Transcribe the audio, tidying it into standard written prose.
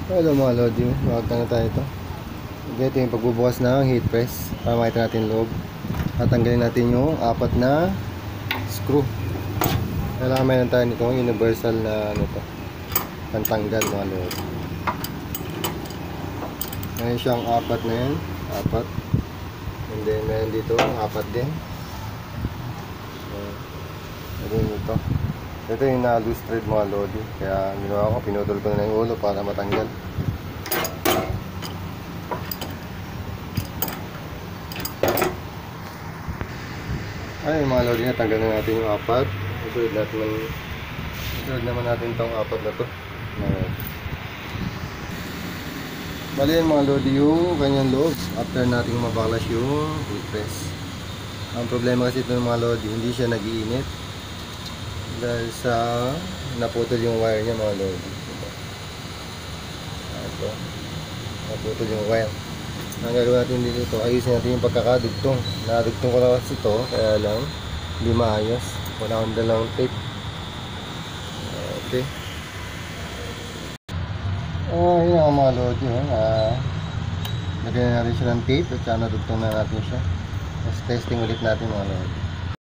Hello mga lodi, magkakita na tayo ito. Ito yung pagbubukas ng heat press para makita natin loob. Tatanggalin natin yung apat na screw. Kailangan mayroon tayo nito, universal na ano to, pantanggal mga lodi. Ngayon siyang apat na yan, apat. And then meron dito, apat din. Meron ito. Ito yung na-loose thread mga lodi. Kaya ginawa ko, pinutol ko na yung ulo para matanggal. Ay mga lodi, natanggal na natin yung apat. Susunod naman natin itong apat na to. Bali yan mga lodi yung kanyang loob after nating mabaklas yung heat press. Ang problema kasi ito ng mga lodi, hindi siya nag-iinit dahil sa naputol yung wire niya mga lodi. Ito, naputol yung wire. Ang gagawin natin dito, ayusin natin yung pagkakadugtong. Nakadugtong ko lang kasi ito, kaya lang hindi maayos. Wala akong dalang tape. Okay. Yun ang mga lodi. Lagyan na natin siya ng tape at saka nadugtong na natin siya. Tapos testing ulit natin mga lodi.